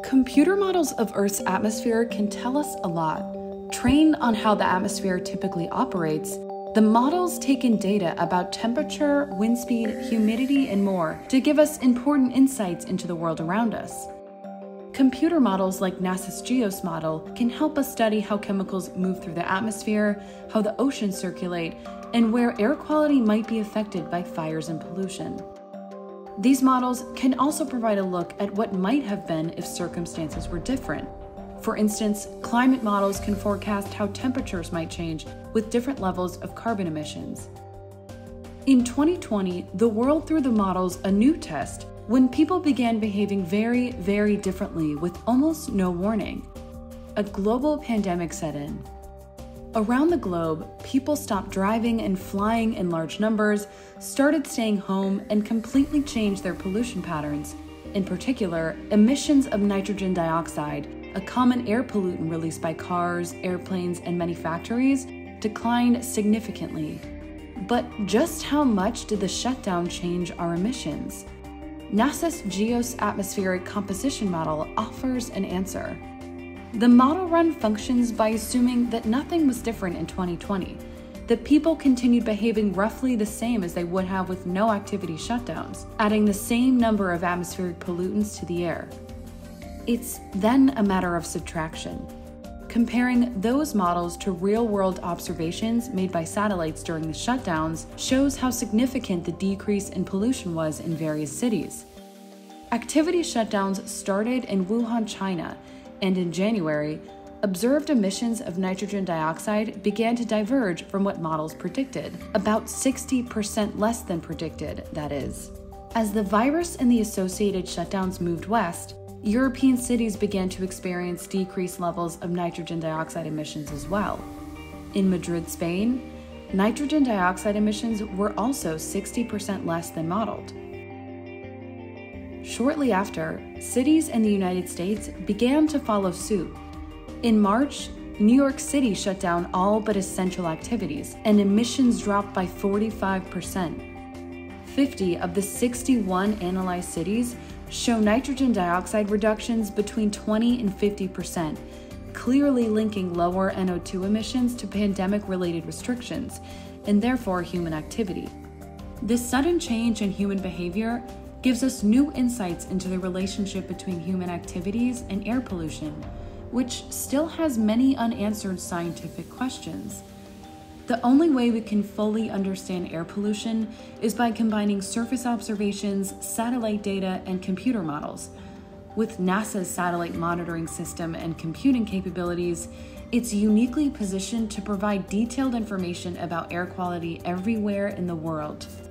Computer models of Earth's atmosphere can tell us a lot. Trained on how the atmosphere typically operates, the models take in data about temperature, wind speed, humidity, and more to give us important insights into the world around us. Computer models like NASA's GEOS model can help us study how chemicals move through the atmosphere, how the oceans circulate, and where air quality might be affected by fires and pollution. These models can also provide a look at what might have been if circumstances were different. For instance, climate models can forecast how temperatures might change with different levels of carbon emissions. In 2020, the world threw the models a new test when people began behaving very, very differently with almost no warning. A global pandemic set in. Around the globe, people stopped driving and flying in large numbers, started staying home, and completely changed their pollution patterns. In particular, emissions of nitrogen dioxide, a common air pollutant released by cars, airplanes, and many factories, declined significantly. But just how much did the shutdown change our emissions? NASA's GEOS atmospheric composition model offers an answer. The model run functions by assuming that nothing was different in 2020, that people continued behaving roughly the same as they would have with no activity shutdowns, adding the same number of atmospheric pollutants to the air. It's then a matter of subtraction. Comparing those models to real-world observations made by satellites during the shutdowns shows how significant the decrease in pollution was in various cities. Activity shutdowns started in Wuhan, China, and in January, observed emissions of nitrogen dioxide began to diverge from what models predicted, about 60% less than predicted, that is. As the virus and the associated shutdowns moved west, European cities began to experience decreased levels of nitrogen dioxide emissions as well. In Madrid, Spain, nitrogen dioxide emissions were also 60% less than modeled. Shortly after, cities in the United States began to follow suit. In March, New York City shut down all but essential activities, and emissions dropped by 45%. 50 of the 61 analyzed cities show nitrogen dioxide reductions between 20 and 50%, clearly linking lower NO2 emissions to pandemic-related restrictions, and therefore human activity. This sudden change in human behavior gives us new insights into the relationship between human activities and air pollution, which still has many unanswered scientific questions. The only way we can fully understand air pollution is by combining surface observations, satellite data, and computer models. With NASA's satellite monitoring system and computing capabilities, it's uniquely positioned to provide detailed information about air quality everywhere in the world.